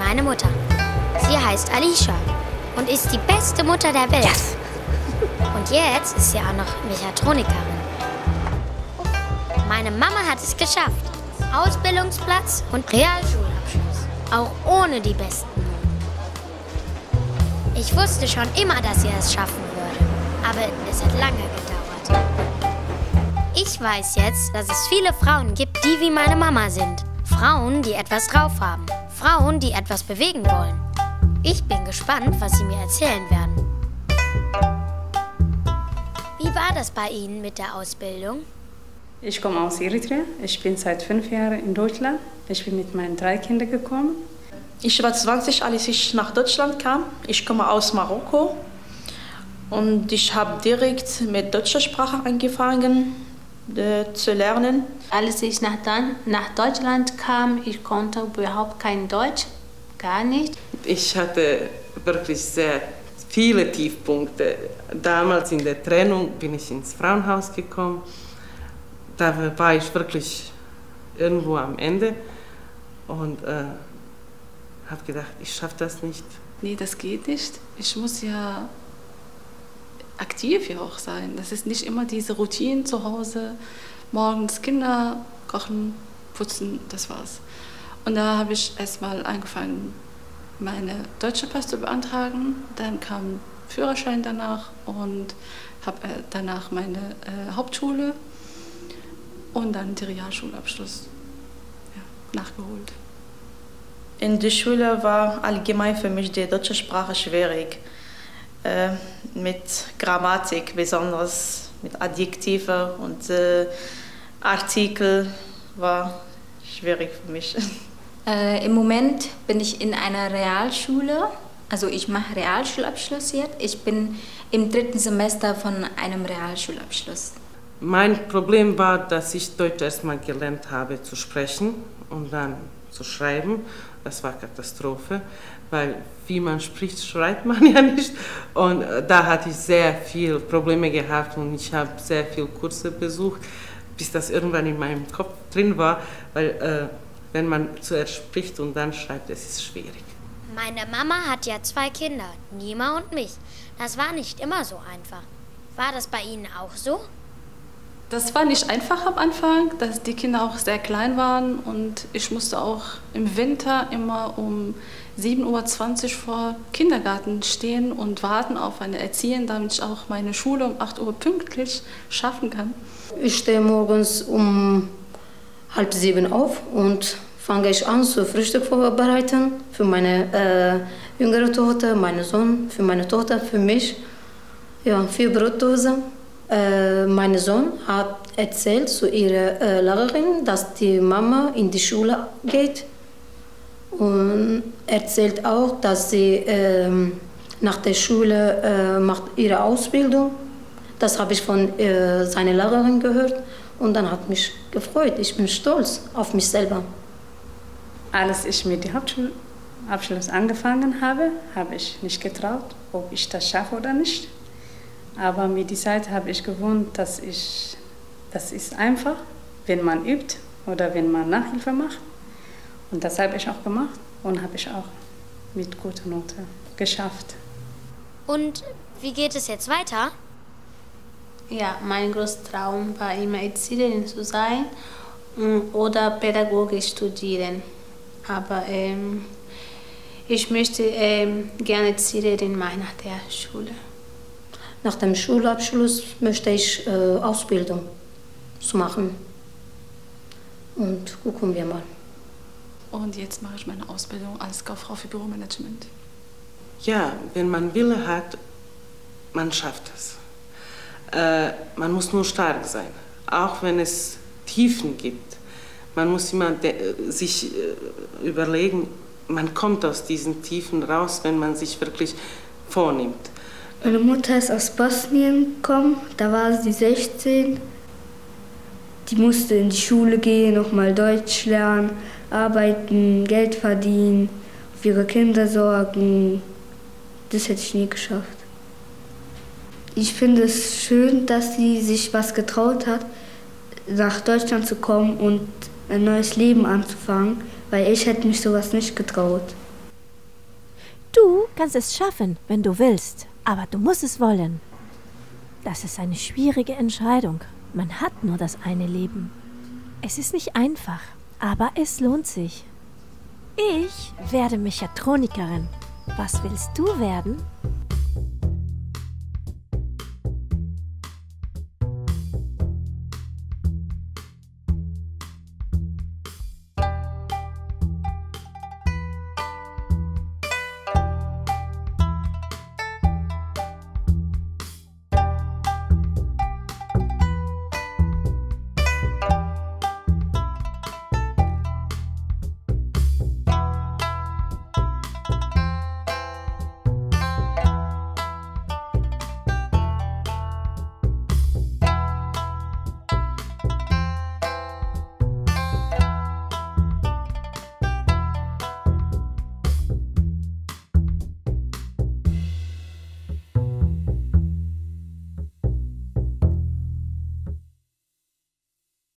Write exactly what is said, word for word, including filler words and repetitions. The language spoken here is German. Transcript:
meine Mutter. Sie heißt Alicia und ist die beste Mutter der Welt. Yes. Und jetzt ist sie auch noch Mechatronikerin. Meine Mama hat es geschafft. Ausbildungsplatz und Realschulabschluss. Auch ohne die besten Noten. Ich wusste schon immer, dass sie es schaffen würde. Aber es hat lange gedauert. Ich weiß jetzt, dass es viele Frauen gibt, die wie meine Mama sind. Frauen, die etwas drauf haben. Frauen, die etwas bewegen wollen. Ich bin gespannt, was sie mir erzählen werden. Wie war das bei Ihnen mit der Ausbildung? Ich komme aus Eritrea. Ich bin seit fünf Jahren in Deutschland. Ich bin mit meinen drei Kindern gekommen. Ich war zwanzig, als ich nach Deutschland kam. Ich komme aus Marokko. Und ich habe direkt mit deutscher Sprache angefangen äh, zu lernen. Als ich nach, dann, nach Deutschland kam, ich konnte überhaupt kein Deutsch, gar nicht. Ich hatte wirklich sehr viele Tiefpunkte. Damals in der Trennung bin ich ins Frauenhaus gekommen. Da war ich wirklich irgendwo am Ende und äh, habe gedacht, ich schaffe das nicht. Nee, das geht nicht. Ich muss ja aktiv ja auch sein. Das ist nicht immer diese Routine zu Hause, morgens Kinder kochen, putzen, das war's. Und da habe ich erstmal angefangen, meine deutsche Pass zu beantragen. Dann kam Führerschein danach und habe äh, danach meine äh, Hauptschule und dann den Realschulabschluss ja, nachgeholt. In der Schule war allgemein für mich die deutsche Sprache schwierig. Äh, mit Grammatik, besonders mit Adjektive und äh, Artikel war schwierig für mich. Äh, Im Moment bin ich in einer Realschule, also ich mache Realschulabschluss jetzt. Ich bin im dritten Semester von einem Realschulabschluss. Mein Problem war, dass ich Deutsch erstmal gelernt habe zu sprechen und dann zu schreiben. Das war Katastrophe, weil wie man spricht, schreibt man ja nicht. Und da hatte ich sehr viele Probleme gehabt und ich habe sehr viele Kurse besucht, bis das irgendwann in meinem Kopf drin war, weil äh, wenn man zuerst spricht und dann schreibt, es ist schwierig. Meine Mama hat ja zwei Kinder, Nima und mich. Das war nicht immer so einfach. War das bei Ihnen auch so? Das war nicht einfach am Anfang, dass die Kinder auch sehr klein waren und ich musste auch im Winter immer um sieben Uhr zwanzig vor Kindergarten stehen und warten auf eine Erzieherin, damit ich auch meine Schule um acht Uhr pünktlich schaffen kann. Ich stehe morgens um halb sieben auf und fange ich an zu Frühstück vorbereiten für meine äh, jüngere Tochter, meinen Sohn, für meine Tochter, für mich. Ja, vier Brotdosen. Äh, mein Sohn hat erzählt zu ihrer äh, Lehrerin, dass die Mama in die Schule geht und erzählt auch, dass sie äh, nach der Schule äh, macht ihre Ausbildung. Das habe ich von äh, seiner Lehrerin gehört und dann hat mich gefreut. Ich bin stolz auf mich selber. Als ich mit dem Hauptschulabschluss angefangen habe, habe ich nicht getraut, ob ich das schaffe oder nicht. Aber mit der Zeit habe ich gewohnt, dass ich, das ist einfach, wenn man übt oder wenn man Nachhilfe macht. Und das habe ich auch gemacht und habe ich auch mit guter Note geschafft. Und wie geht es jetzt weiter? Ja, mein großer Traum war immer Erzieherin zu sein oder Pädagogik studieren. Aber ähm, ich möchte ähm, gerne Erzieherin machen nach der Schule. Nach dem Schulabschluss möchte ich äh, Ausbildung zu machen. Und gucken wir mal. Und jetzt mache ich meine Ausbildung als Kauffrau für Büromanagement. Ja, wenn man Wille hat, man schafft es. Äh, man muss nur stark sein, auch wenn es Tiefen gibt. Man muss immer sich äh, überlegen, man kommt aus diesen Tiefen raus, wenn man sich wirklich vornimmt. Meine Mutter ist aus Bosnien gekommen, da war sie sechzehn. Die musste in die Schule gehen, nochmal Deutsch lernen, arbeiten, Geld verdienen, für ihre Kinder sorgen. Das hätte ich nie geschafft. Ich finde es schön, dass sie sich was getraut hat, nach Deutschland zu kommen und ein neues Leben anzufangen, weil ich hätte mich sowas nicht getraut. Du kannst es schaffen, wenn du willst, aber du musst es wollen. Das ist eine schwierige Entscheidung. Man hat nur das eine Leben. Es ist nicht einfach, aber es lohnt sich. Ich werde Mechatronikerin. Was willst du werden?